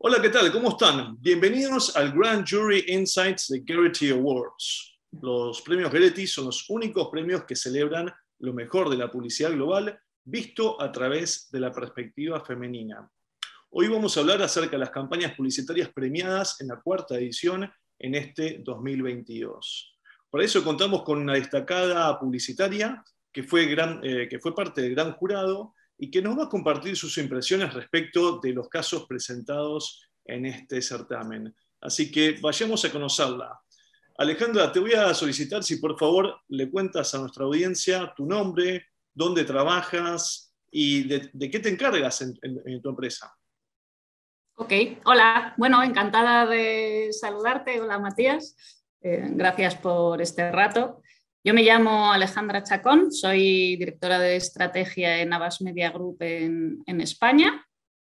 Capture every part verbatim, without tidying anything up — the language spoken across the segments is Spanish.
Hola, ¿qué tal? ¿Cómo están? Bienvenidos al Grand Jury Insights de Gerety Awards. Los premios Gerety son los únicos premios que celebran lo mejor de la publicidad global visto a través de la perspectiva femenina. Hoy vamos a hablar acerca de las campañas publicitarias premiadas en la cuarta edición en este dos mil veintidós. Para eso contamos con una destacada publicitaria que fue, gran, eh, que fue parte del gran jurado y que nos va a compartir sus impresiones respecto de los casos presentados en este certamen. Así que vayamos a conocerla. Alejandra, te voy a solicitar si por favor le cuentas a nuestra audiencia tu nombre, dónde trabajas y de, de qué te encargas en, en, en tu empresa. Ok, hola, bueno, encantada de saludarte. Hola, Matías, eh, gracias por este rato. Yo me llamo Alejandra Chacón, soy directora de estrategia en Havas Media Group en, en España.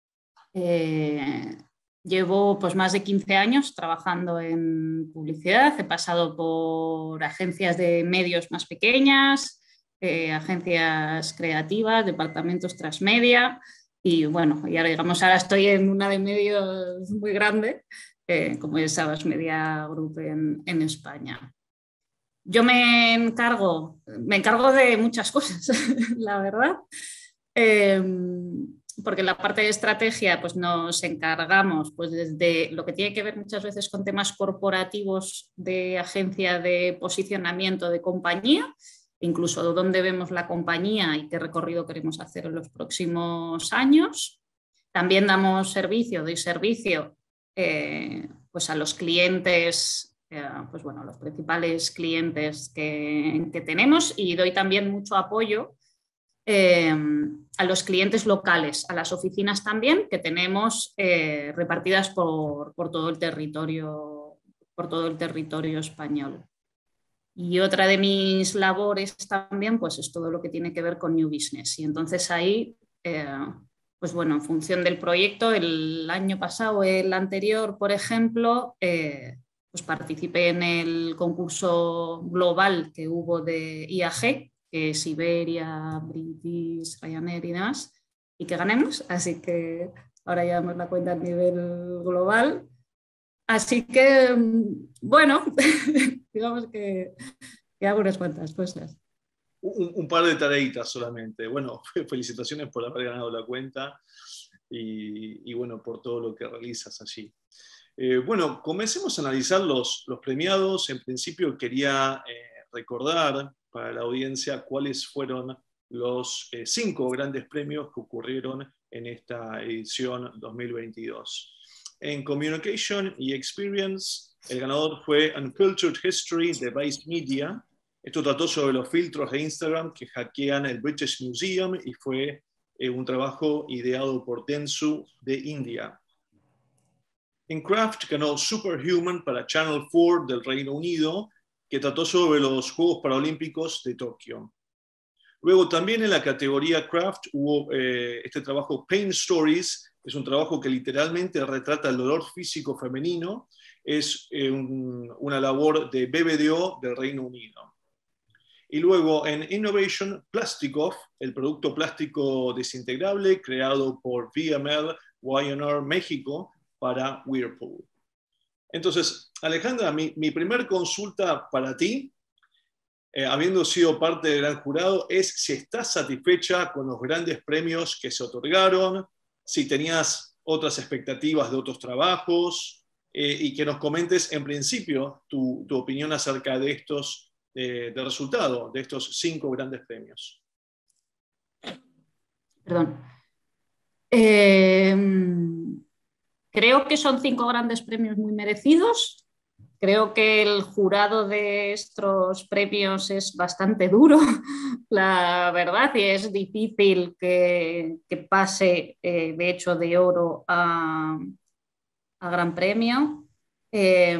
Eh, llevo pues, más de quince años trabajando en publicidad, he pasado por agencias de medios más pequeñas, eh, agencias creativas, departamentos transmedia y bueno, y ahora, digamos, ahora estoy en una de medios muy grande, eh, como es Havas Media Group en, en España. Yo me encargo, me encargo de muchas cosas, la verdad, eh, porque en la parte de estrategia pues nos encargamos pues desde lo que tiene que ver muchas veces con temas corporativos de agencia de posicionamiento de compañía, incluso dónde vemos la compañía y qué recorrido queremos hacer en los próximos años. También damos servicio, doy servicio eh, pues a los clientes, pues bueno, los principales clientes que, que tenemos, y doy también mucho apoyo eh, a los clientes locales, a las oficinas también que tenemos eh, repartidas por, por, todo el territorio, por todo el territorio español. Y otra de mis labores también pues, es todo lo que tiene que ver con New Business. Y entonces ahí, eh, pues bueno, en función del proyecto, el año pasado, el anterior, por ejemplo, eh, pues participé en el concurso global que hubo de I A G, que es Iberia, British, Ryanair y demás, y que ganemos. Así que ahora llevamos la cuenta a nivel global. Así que, bueno, digamos que, que hago unas cuantas cosas. Un, un par de tareitas solamente. Bueno, felicitaciones por haber ganado la cuenta y, y bueno, por todo lo que realizas allí. Eh, bueno, comencemos a analizar los, los premiados. En principio quería eh, recordar para la audiencia cuáles fueron los eh, cinco grandes premios que ocurrieron en esta edición dos mil veintidós. En Communication y Experience, el ganador fue Unfiltered History de Vice Media. Esto trató sobre los filtros de Instagram que hackean el British Museum y fue eh, un trabajo ideado por Dentsu de India. En Craft ganó Superhuman para Channel cuatro del Reino Unido, que trató sobre los Juegos Paralímpicos de Tokio. Luego también en la categoría Craft hubo eh, este trabajo Pain Stories, es un trabajo que literalmente retrata el dolor físico femenino, es eh, un, una labor de B B D O del Reino Unido. Y luego en Innovation, Plasticoff, el producto plástico desintegrable creado por V M L Y N R México, para Whirlpool. Entonces, Alejandra, mi, mi primer consulta para ti, eh, habiendo sido parte del gran jurado, es si estás satisfecha con los grandes premios que se otorgaron, si tenías otras expectativas de otros trabajos, eh, y que nos comentes en principio tu, tu opinión acerca de estos, eh, del resultado de estos cinco grandes premios. Perdón. Eh... Creo que son cinco grandes premios muy merecidos. Creo que el jurado de estos premios es bastante duro, la verdad, y es difícil que, que pase, eh, de hecho, de oro a, a gran premio. Eh,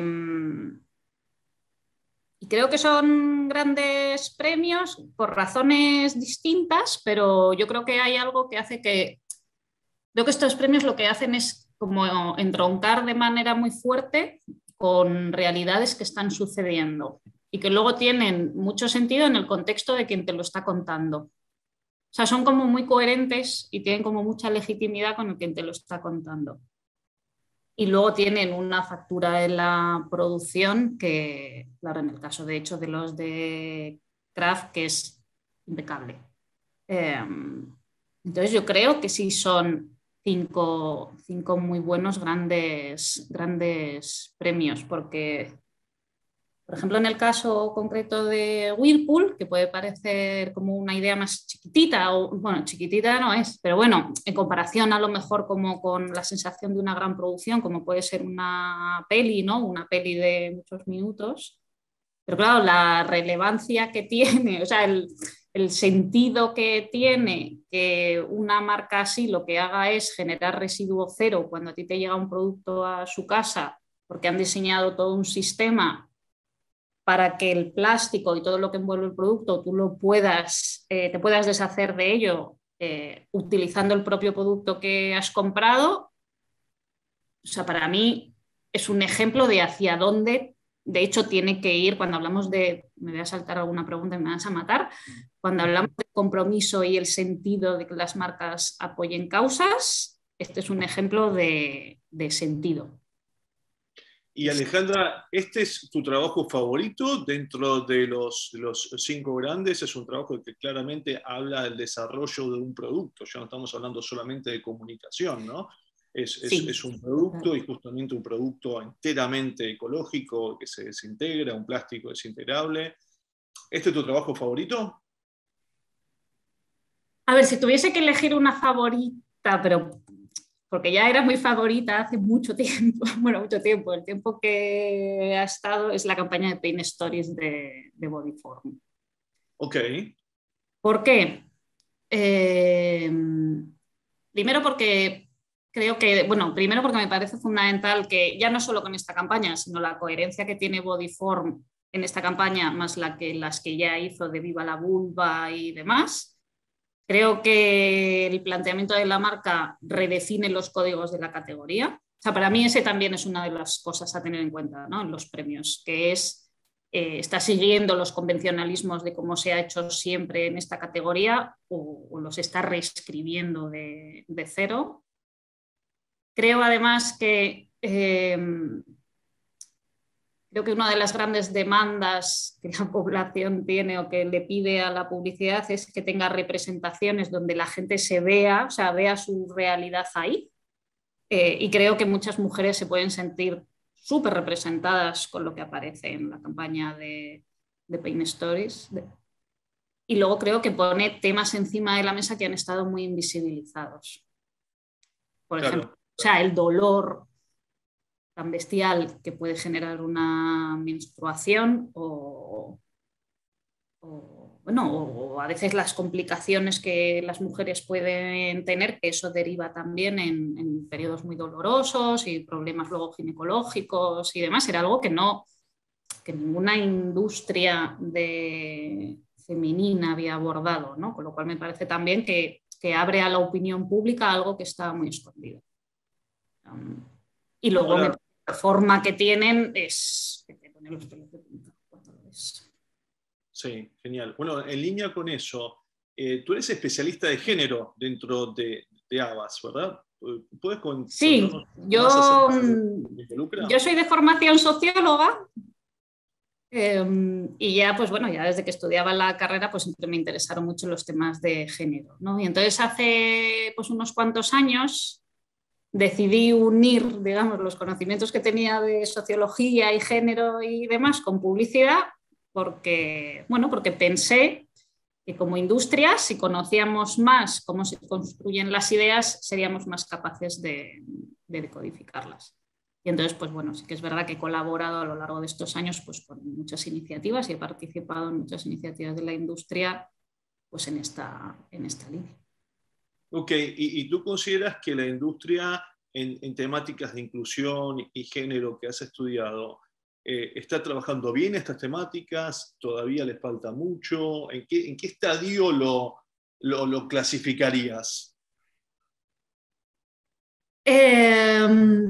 y creo que son grandes premios por razones distintas, pero yo creo que hay algo que hace que... Creo que estos premios lo que hacen es como entroncar de manera muy fuerte con realidades que están sucediendo y que luego tienen mucho sentido en el contexto de quien te lo está contando. O sea, son como muy coherentes y tienen como mucha legitimidad con el quien te lo está contando. y luego tienen una factura en la producción que, claro, en el caso de hecho de los de Kraft, que es impecable. Eh, entonces yo creo que sí son cinco, cinco muy buenos, grandes, grandes premios, porque por ejemplo, en el caso concreto de Whirlpool, que puede parecer como una idea más chiquitita, o bueno, chiquitita no es, pero bueno, en comparación a lo mejor como con la sensación de una gran producción, como puede ser una peli, ¿no? Una peli de muchos minutos. Pero claro, la relevancia que tiene, o sea, el, el sentido que tiene que una marca así lo que haga es generar residuo cero cuando a ti te llega un producto a su casa, porque han diseñado todo un sistema para que el plástico y todo lo que envuelve el producto tú lo puedas, eh, te puedas deshacer de ello eh, utilizando el propio producto que has comprado. O sea, para mí es un ejemplo de hacia dónde, de hecho, tiene que ir cuando hablamos de, me voy a saltar alguna pregunta y me vas a matar, cuando hablamos de compromiso y el sentido de que las marcas apoyen causas, este es un ejemplo de, de sentido. Y Alejandra, ¿este es tu trabajo favorito dentro de los, de los cinco grandes? Es un trabajo que claramente habla del desarrollo de un producto, ya no estamos hablando solamente de comunicación, ¿no? Es, es, Sí. es un producto y justamente un producto enteramente ecológico que se desintegra, un plástico desintegrable. ¿Este es tu trabajo favorito? A ver, si tuviese que elegir una favorita, pero porque ya era muy favorita hace mucho tiempo, bueno, mucho tiempo, el tiempo que ha estado es la campaña de Pain Stories de, de Bodyform. Ok. ¿Por qué? Eh, primero porque creo que, bueno, primero porque me parece fundamental que ya no solo con esta campaña, sino la coherencia que tiene Bodyform en esta campaña, más la que, las que ya hizo de Viva la Vulva y demás. Creo que el planteamiento de la marca redefine los códigos de la categoría. O sea, para mí ese también es una de las cosas a tener en cuenta, ¿no? En los premios, que es, eh, está siguiendo los convencionalismos de cómo se ha hecho siempre en esta categoría o, o los está reescribiendo de, de cero. Creo además que eh, creo que una de las grandes demandas que la población tiene o que le pide a la publicidad es que tenga representaciones donde la gente se vea, o sea, vea su realidad ahí. Eh, y creo que muchas mujeres se pueden sentir súper representadas con lo que aparece en la campaña de, de Pain Stories. Y luego creo que pone temas encima de la mesa que han estado muy invisibilizados. Por Claro. ejemplo, o sea, el dolor tan bestial que puede generar una menstruación o, o, bueno, o a veces las complicaciones que las mujeres pueden tener, que eso deriva también en, en periodos muy dolorosos y problemas luego ginecológicos y demás. Era algo que no, que ninguna industria de femenina había abordado, ¿no? Con lo cual me parece también que, que abre a la opinión pública algo que está muy escondido. Um, y luego Ahora, me la forma que tienen es que te pone los pelos de punta cuando lo ves. sí, genial. Bueno, en línea con eso, eh, tú eres especialista de género dentro de, de Havas, ¿verdad? ¿Puedes con- Sí, contarnos más yo, acerca de lo que te involucra? yo soy de formación socióloga eh, y ya, pues bueno, ya desde que estudiaba la carrera, pues siempre me interesaron mucho los temas de género, ¿no? Y entonces hace pues unos cuantos años decidí unir, digamos, los conocimientos que tenía de sociología y género y demás con publicidad, porque, bueno, porque pensé que como industria, si conocíamos más cómo se construyen las ideas, seríamos más capaces de, de decodificarlas. Y entonces, pues bueno, sí que es verdad que he colaborado a lo largo de estos años pues, con muchas iniciativas y he participado en muchas iniciativas de la industria pues, en, esta, en esta línea. Ok, ¿y, y tú consideras que la industria en, en temáticas de inclusión y género que has estudiado eh, está trabajando bien estas temáticas? ¿Todavía les falta mucho? ¿En qué, en qué estadio lo, lo, lo clasificarías? Eh,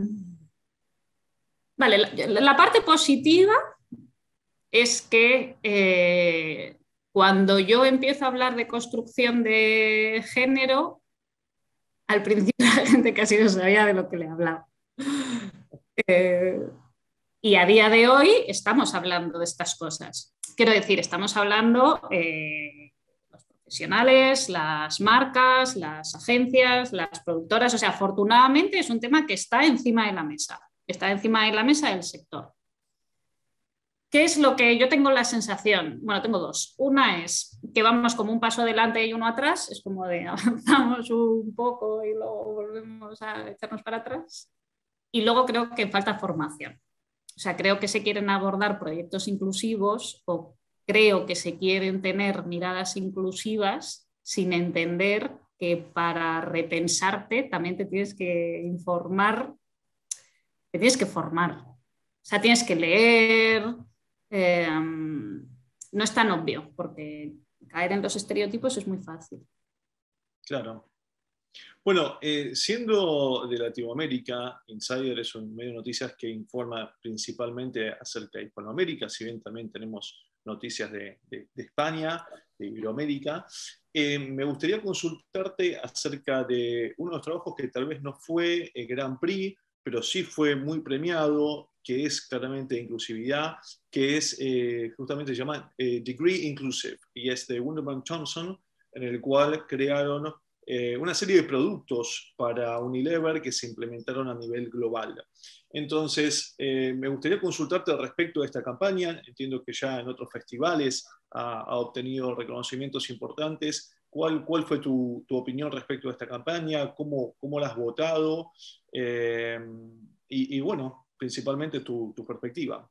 vale, la, la, parte positiva es que eh, cuando yo empiezo a hablar de construcción de género, al principio la gente casi no sabía de lo que le hablaba. Eh, y a día de hoy estamos hablando de estas cosas. Quiero decir, estamos hablando eh, los profesionales, las marcas, las agencias, las productoras. O sea, afortunadamente es un tema que está encima de la mesa. Está encima de la mesa del sector. ¿Qué es lo que yo tengo la sensación? Bueno, tengo dos. Una es que vamos como un paso adelante y uno atrás. Es como de avanzamos un poco y luego volvemos a echarnos para atrás. Y luego creo que falta formación. O sea, creo que se quieren abordar proyectos inclusivos o creo que se quieren tener miradas inclusivas sin entender que para repensarte también te tienes que informar, te tienes que formar. O sea, tienes que leer. Eh, no es tan obvio, porque caer en los estereotipos es muy fácil. Claro. Bueno, eh, siendo de Latinoamérica, Insider es un medio de noticias que informa principalmente acerca de Hispanoamérica, si bien también tenemos noticias de, de, de España, de Iberoamérica. Eh, me gustaría consultarte acerca de uno de los trabajos que tal vez no fue el Grand Prix, pero sí fue muy premiado, que es claramente de inclusividad, que es eh, justamente se llama eh, Degree Inclusive, y es de Wunderman Thompson, en el cual crearon eh, una serie de productos para Unilever que se implementaron a nivel global. Entonces, eh, me gustaría consultarte al respecto de esta campaña. Entiendo que ya en otros festivales ha, ha obtenido reconocimientos importantes. ¿Cuál, cuál fue tu, tu, opinión respecto a esta campaña? ¿Cómo, cómo la has votado? Eh, y, y, bueno, principalmente tu, tu perspectiva.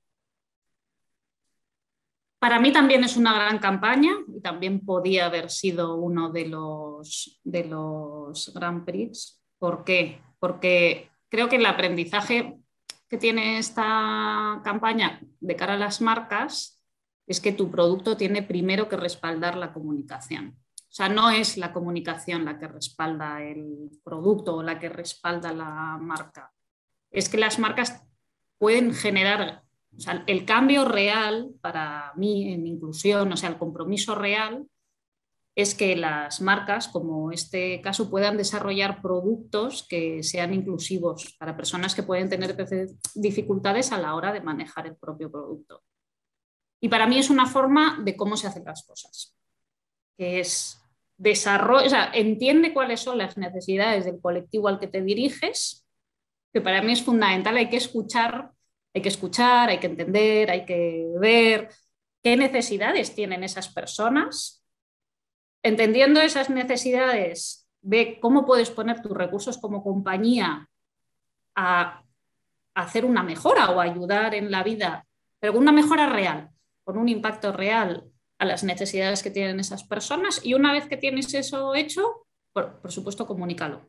Para mí también es una gran campaña y también podía haber sido uno de los, de los Grand Prix. ¿Por qué? Porque creo que el aprendizaje que tiene esta campaña de cara a las marcas es que tu producto tiene primero que respaldar la comunicación. O sea, no es la comunicación la que respalda el producto o la que respalda la marca. Es que las marcas pueden generar, o sea, el cambio real para mí en inclusión, o sea, el compromiso real es que las marcas, como este caso, puedan desarrollar productos que sean inclusivos para personas que pueden tener dificultades a la hora de manejar el propio producto. Y para mí es una forma de cómo se hacen las cosas, que es desarrollo, o sea, entiende cuáles son las necesidades del colectivo al que te diriges, que para mí es fundamental. Hay que escuchar, hay que escuchar, hay que entender, hay que ver qué necesidades tienen esas personas. Entendiendo esas necesidades, ve cómo puedes poner tus recursos como compañía a hacer una mejora o a ayudar en la vida, pero con una mejora real, con un impacto real a las necesidades que tienen esas personas. Y una vez que tienes eso hecho, por, por supuesto, comunícalo.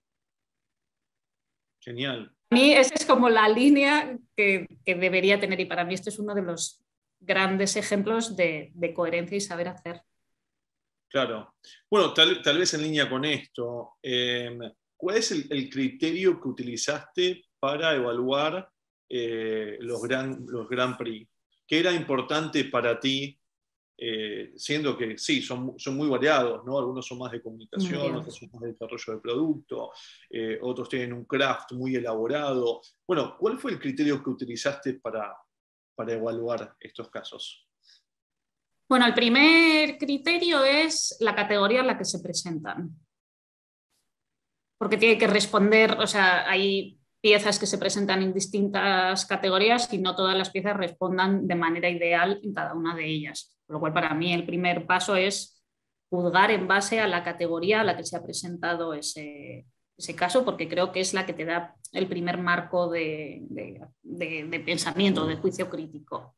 Genial. A mí esa es como la línea que, que debería tener, y para mí este es uno de los grandes ejemplos de, de coherencia y saber hacer. Claro. Bueno, tal, tal vez en línea con esto, eh, ¿cuál es el, el criterio que utilizaste para evaluar eh, los, gran, los Grand Prix? ¿Qué era importante para ti? Eh, siendo que sí, son, son muy variados, ¿no? Algunos son más de comunicación, otros son más de desarrollo de producto, eh, otros tienen un craft muy elaborado. Bueno, ¿cuál fue el criterio que utilizaste para, para evaluar estos casos? Bueno, el primer criterio es la categoría en la que se presentan. Porque tiene que responder, o sea, hay piezas que se presentan en distintas categorías y no todas las piezas respondan de manera ideal en cada una de ellas. Por lo cual, para mí, el primer paso es juzgar en base a la categoría a la que se ha presentado ese, ese caso, porque creo que es la que te da el primer marco de, de, de, de pensamiento, de juicio crítico.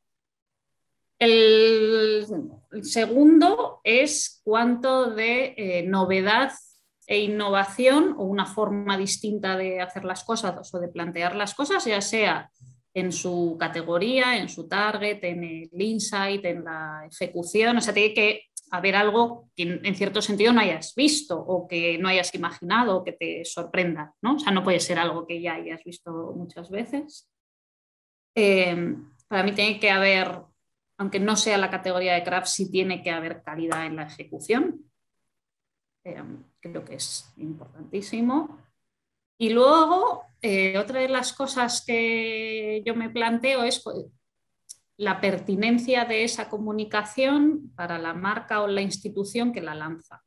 El, el segundo es cuánto de eh, novedad e innovación o una forma distinta de hacer las cosas o de plantear las cosas, ya sea en su categoría, en su target, en el insight, en la ejecución. O sea, tiene que haber algo que en cierto sentido no hayas visto o que no hayas imaginado o que te sorprenda, ¿no? O sea, no puede ser algo que ya hayas visto muchas veces. Eh, para mí tiene que haber, aunque no sea la categoría de craft, sí tiene que haber calidad en la ejecución. Eh, creo que es importantísimo. Y luego, eh, otra de las cosas que yo me planteo es pues, la pertinencia de esa comunicación para la marca o la institución que la lanza.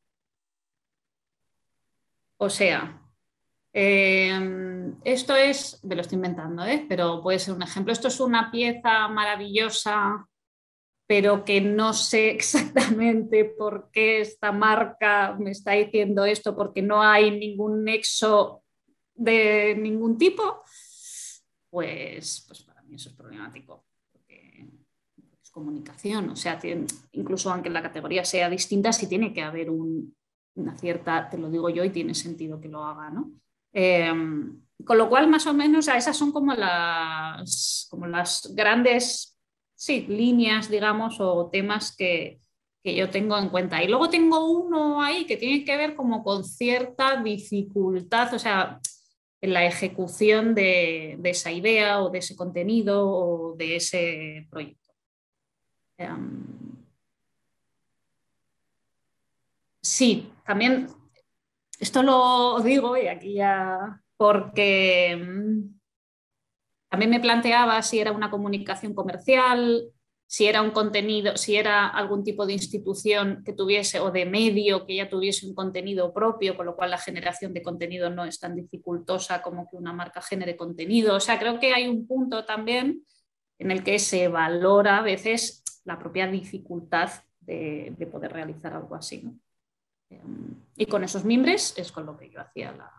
O sea, eh, esto es, me lo estoy inventando, ¿eh? Pero puede ser un ejemplo. Esto es una pieza maravillosa, pero que no sé exactamente por qué esta marca me está diciendo esto, porque no hay ningún nexo de ningún tipo, pues, pues para mí eso es problemático. Porque es comunicación, o sea, tiene, incluso aunque la categoría sea distinta, sí tiene que haber un, una cierta, te lo digo yo, y tiene sentido que lo haga, ¿no? Eh, con lo cual, más o menos, o sea, esas son como las, como las grandes sí, líneas, digamos, o temas que, que yo tengo en cuenta. Y luego tengo uno ahí que tiene que ver como con cierta dificultad, o sea, en la ejecución de, de esa idea o de ese contenido o de ese proyecto. Um, sí, también esto lo digo y aquí ya porque um, también me planteaba si era una comunicación comercial, si era un contenido, si era algún tipo de institución que tuviese o de medio que ya tuviese un contenido propio, con lo cual la generación de contenido no es tan dificultosa como que una marca genere contenido. O sea, creo que hay un punto también en el que se valora a veces la propia dificultad de, de poder realizar algo así, ¿no? Y con esos mimbres es con lo que yo hacía la...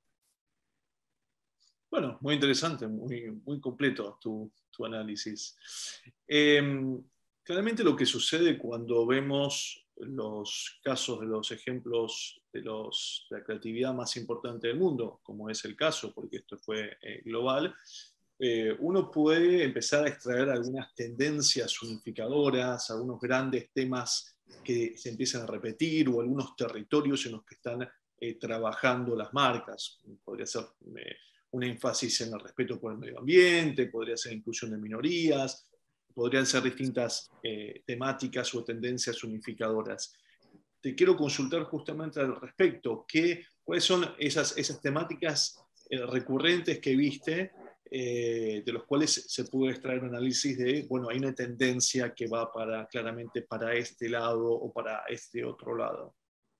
Bueno, muy interesante, muy, muy completo tu, tu análisis. Eh, claramente lo que sucede cuando vemos los casos de los ejemplos de, los, de la creatividad más importante del mundo, como es el caso, porque esto fue eh, global, eh, uno puede empezar a extraer algunas tendencias unificadoras, algunos grandes temas que se empiezan a repetir o algunos territorios en los que están eh, trabajando las marcas. Podría ser... Eh, un énfasis en el respeto por el medio ambiente, podría ser inclusión de minorías, podrían ser distintas eh, temáticas o tendencias unificadoras. Te quiero consultar justamente al respecto, ¿qué, ¿cuáles son esas, esas temáticas eh, recurrentes que viste, eh, de los cuales se puede extraer un análisis de, bueno, hay una tendencia que va para, claramente para este lado o para este otro lado?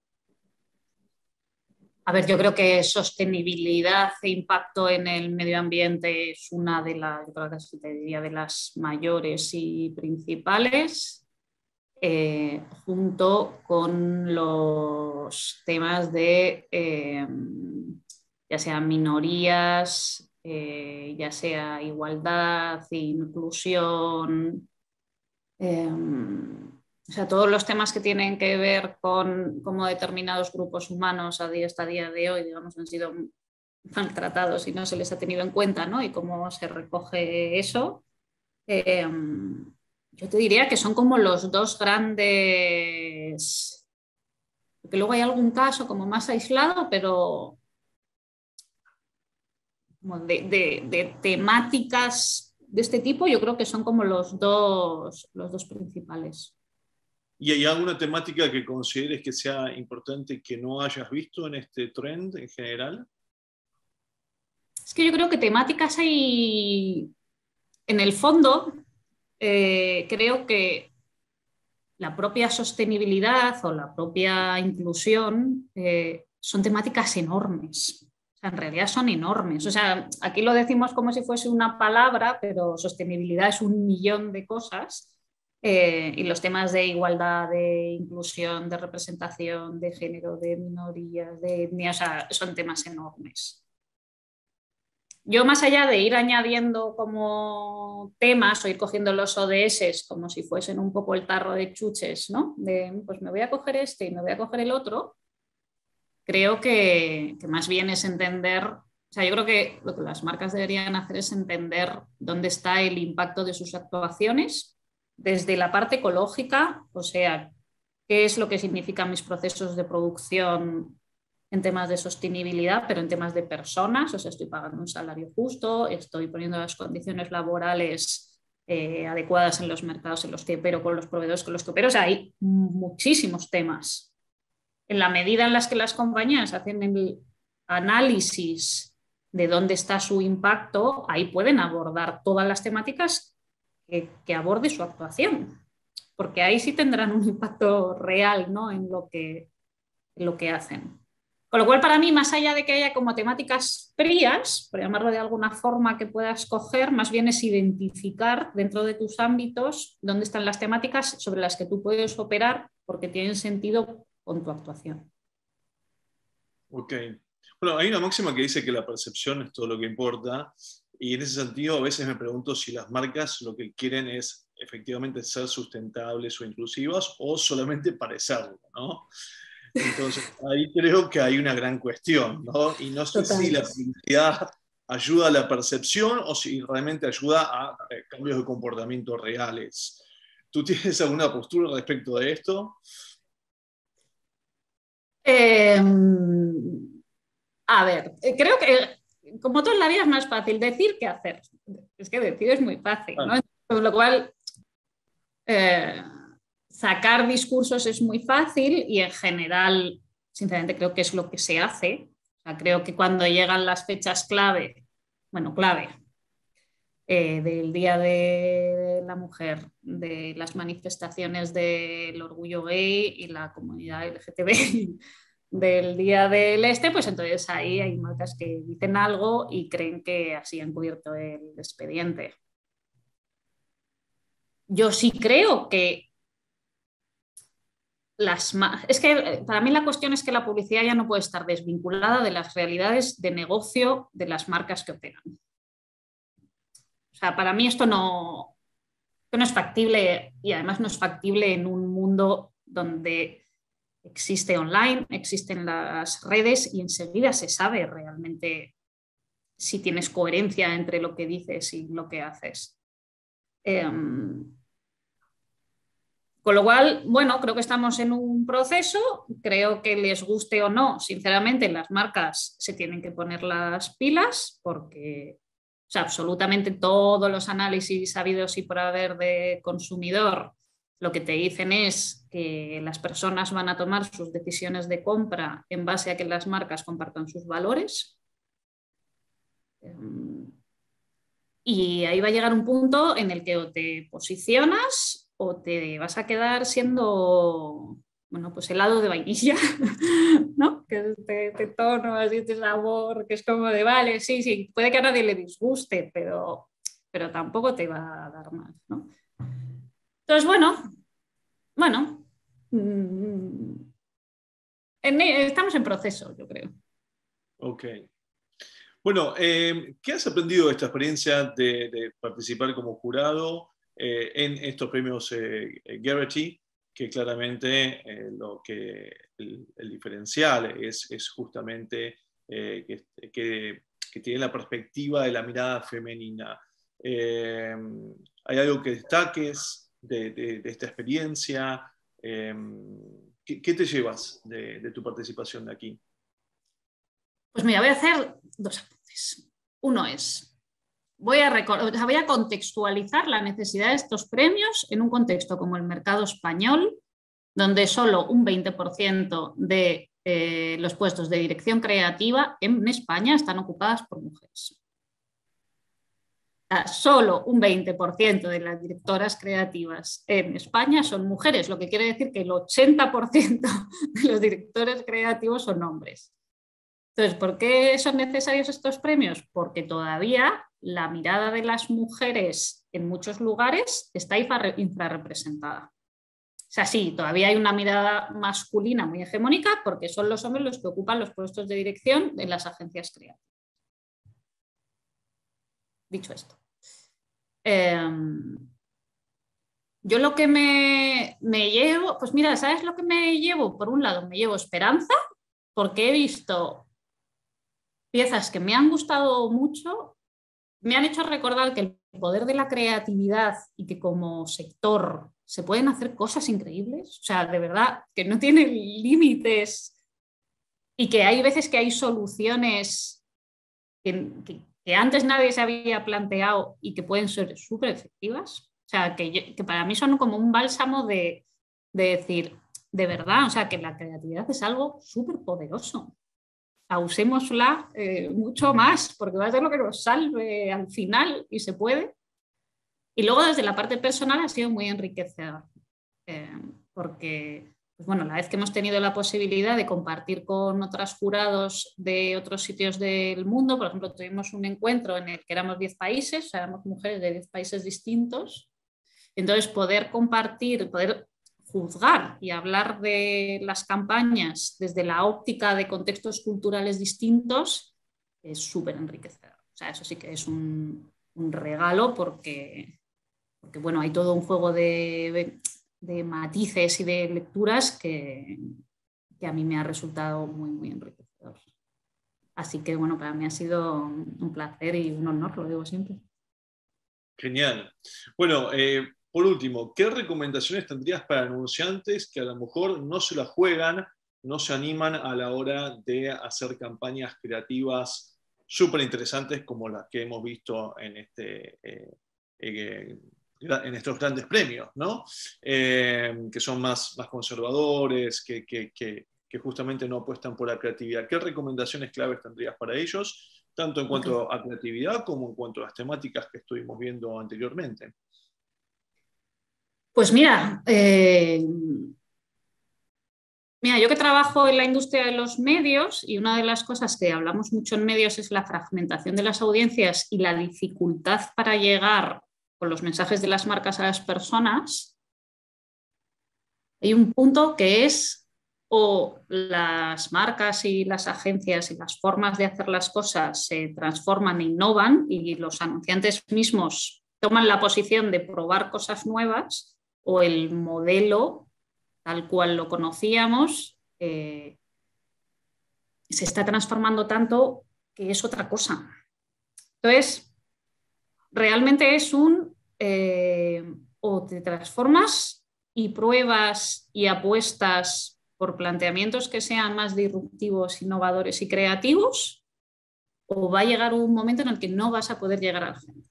A ver, yo creo que sostenibilidad e impacto en el medio ambiente es una de las, yo creo que te diría, de las mayores y principales, eh, junto con los temas de eh, ya sea minorías, eh, ya sea igualdad, inclusión. Eh, o sea, todos los temas que tienen que ver con cómo determinados grupos humanos a día, hasta día de hoy, digamos, han sido maltratados y no se les ha tenido en cuenta, ¿no? Y cómo se recoge eso. Eh, yo te diría que son como los dos grandes, porque luego hay algún caso como más aislado, pero como de, de, de temáticas de este tipo, yo creo que son como los dos, los dos principales. ¿Y hay alguna temática que consideres que sea importante que no hayas visto en este trend en general? Es que yo creo que temáticas hay, en el fondo, eh, creo que la propia sostenibilidad o la propia inclusión eh, son temáticas enormes. O sea, en realidad son enormes. O sea, aquí lo decimos como si fuese una palabra, pero sostenibilidad es un millón de cosas. Eh, y los temas de igualdad, de inclusión, de representación, de género, de minorías, de etnia, o sea, son temas enormes. Yo, más allá de ir añadiendo como temas o ir cogiendo los O D S como si fuesen un poco el tarro de chuches, ¿no? De, pues me voy a coger este y me voy a coger el otro, creo que, que más bien es entender, o sea, yo creo que lo que las marcas deberían hacer es entender dónde está el impacto de sus actuaciones desde la parte ecológica, o sea, qué es lo que significan mis procesos de producción en temas de sostenibilidad, pero en temas de personas, o sea, estoy pagando un salario justo, estoy poniendo las condiciones laborales eh, adecuadas en los mercados en los que opero, con los proveedores con los que opero, o sea, hay muchísimos temas. En la medida en las que las compañías hacen el análisis de dónde está su impacto, ahí pueden abordar todas las temáticas que, que aborde su actuación, porque ahí sí tendrán un impacto real, ¿no?, en lo que, en lo que hacen. Con lo cual, para mí, más allá de que haya como temáticas frías, por llamarlo de alguna forma, que puedas coger, más bien es identificar dentro de tus ámbitos dónde están las temáticas sobre las que tú puedes operar porque tienen sentido con tu actuación. Ok. Bueno, hay una máxima que dice que la percepción es todo lo que importa, y en ese sentido a veces me pregunto si las marcas lo que quieren es efectivamente ser sustentables o inclusivas o solamente parecerlo, ¿no? Entonces, ahí creo que hay una gran cuestión, ¿no? Y no sé Total. si la publicidad ayuda a la percepción o si realmente ayuda a eh, cambios de comportamiento reales. ¿Tú tienes alguna postura respecto de esto? Eh, a ver, creo que como todo en la vida es más fácil decir que hacer. Es que decir es muy fácil, ¿no? Ah, Con lo cual, eh, sacar discursos es muy fácil y en general, sinceramente, creo que es lo que se hace. O sea, creo que cuando llegan las fechas clave, bueno, clave, eh, del Día de la Mujer, de las manifestaciones del orgullo gay y la comunidad L G T B, del Día del Este, pues entonces ahí hay marcas que dicen algo y creen que así han cubierto el expediente. Yo sí creo que las... Es que para mí la cuestión es que la publicidad ya no puede estar desvinculada de las realidades de negocio de las marcas que operan. O sea, para mí esto no, esto no es factible y además no es factible en un mundo donde existe online, existen las redes y enseguida se sabe realmente si tienes coherencia entre lo que dices y lo que haces. Eh, con lo cual, bueno, creo que estamos en un proceso, creo que les guste o no, sinceramente las marcas se tienen que poner las pilas porque, o sea, absolutamente todos los análisis habidos y por haber de consumidor lo que te dicen es que las personas van a tomar sus decisiones de compra en base a que las marcas compartan sus valores. Y ahí va a llegar un punto en el que o te posicionas o te vas a quedar siendo, bueno, pues helado de vainilla, ¿no? Que es de, de tono, así de sabor, que es como de, vale, sí, sí, puede que a nadie le disguste, pero, pero tampoco te va a dar más, ¿no? Entonces, bueno, bueno, mmm, en, estamos en proceso, yo creo. ok. Bueno, eh, ¿qué has aprendido de esta experiencia de, de participar como jurado eh, en estos premios eh, Geraghty? Que claramente eh, lo que, el, el diferencial es, es justamente eh, que, que, que tiene la perspectiva de la mirada femenina. Eh, ¿Hay algo que destaques de, de, de esta experiencia? Eh, ¿qué, ¿Qué te llevas de, de tu participación de aquí? Pues mira, voy a hacer dos apuntes. Uno es, voy a, voy a contextualizar la necesidad de estos premios en un contexto como el mercado español, donde solo un veinte por ciento de eh, los puestos de dirección creativa en España están ocupadas por mujeres. O sea, solo un veinte por ciento de las directoras creativas en España son mujeres, lo que quiere decir que el ochenta por ciento de los directores creativos son hombres. Entonces, ¿por qué son necesarios estos premios? Porque todavía la mirada de las mujeres en muchos lugares está infrarrepresentada. O sea, sí, todavía hay una mirada masculina muy hegemónica porque son los hombres los que ocupan los puestos de dirección en las agencias creativas. Dicho esto. Eh, yo lo que me, me llevo, pues mira, ¿sabes lo que me llevo? Por un lado, me llevo esperanza porque he visto piezas que me han gustado mucho, me han hecho recordar que el poder de la creatividad y que como sector se pueden hacer cosas increíbles, o sea, de verdad, que no tienen límites y que hay veces que hay soluciones que, que, que antes nadie se había planteado y que pueden ser súper efectivas. O sea, que, yo, que para mí son como un bálsamo de, de decir, de verdad, o sea, que la creatividad es algo súper poderoso. usémosla eh, mucho más, porque va a ser lo que nos salve al final y se puede. Y luego desde la parte personal ha sido muy enriquecedor, eh, porque pues bueno, la vez que hemos tenido la posibilidad de compartir con otros jurados de otros sitios del mundo, por ejemplo, tuvimos un encuentro en el que éramos diez países, o sea, éramos mujeres de diez países distintos, entonces poder compartir, poder juzgar y hablar de las campañas desde la óptica de contextos culturales distintos es súper enriquecedor. O sea, eso sí que es un, un regalo porque, porque, bueno, hay todo un juego de, de matices y de lecturas que, que a mí me ha resultado muy, muy enriquecedor. Así que, bueno, para mí ha sido un placer y un honor, lo digo siempre. Genial. Bueno, eh, por último, ¿qué recomendaciones tendrías para anunciantes que a lo mejor no se la juegan, no se animan a la hora de hacer campañas creativas súper interesantes como las que hemos visto en, este, eh, eh, en estos grandes premios, ¿no? Eh, que son más, más conservadores, que, que, que, que justamente no apuestan por la creatividad? ¿Qué recomendaciones claves tendrías para ellos, tanto en cuanto okay. a creatividad como en cuanto a las temáticas que estuvimos viendo anteriormente? Pues mira, eh, mira, yo que trabajo en la industria de los medios, y una de las cosas que hablamos mucho en medios es la fragmentación de las audiencias y la dificultad para llegar con los mensajes de las marcas a las personas. Hay un punto que es o las marcas y las agencias y las formas de hacer las cosas se transforman e innovan y los anunciantes mismos toman la posición de probar cosas nuevas, o el modelo tal cual lo conocíamos eh, se está transformando tanto que es otra cosa. Entonces, realmente es un eh, o te transformas y pruebas y apuestas por planteamientos que sean más disruptivos, innovadores y creativos, o va a llegar un momento en el que no vas a poder llegar a la gente.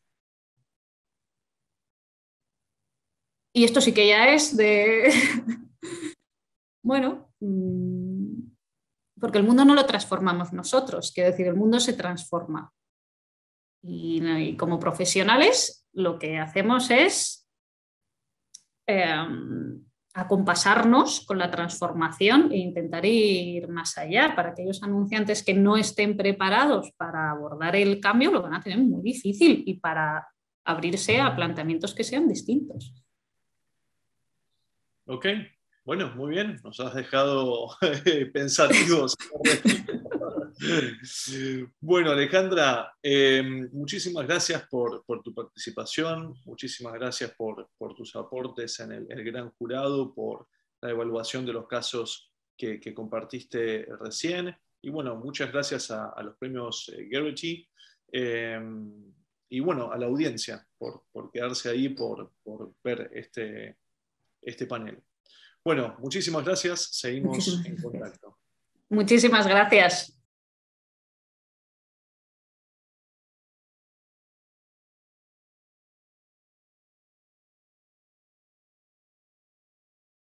Y esto sí que ya es de... bueno, porque el mundo no lo transformamos nosotros, quiero decir, el mundo se transforma. Y, y como profesionales lo que hacemos es eh, acompasarnos con la transformación e intentar ir más allá. Para aquellos anunciantes que no estén preparados para abordar el cambio, lo van a tener muy difícil, y para abrirse a planteamientos que sean distintos. Ok, bueno, muy bien, nos has dejado pensativos. Bueno, Alejandra, eh, muchísimas gracias por, por tu participación, muchísimas gracias por, por tus aportes en el, el gran jurado, por la evaluación de los casos que, que compartiste recién, y bueno, muchas gracias a, a los premios eh, Geraghty, eh, y bueno, a la audiencia por, por quedarse ahí, por, por ver este, este panel. Bueno, muchísimas gracias, seguimos Muchísimas en gracias. contacto. Muchísimas gracias.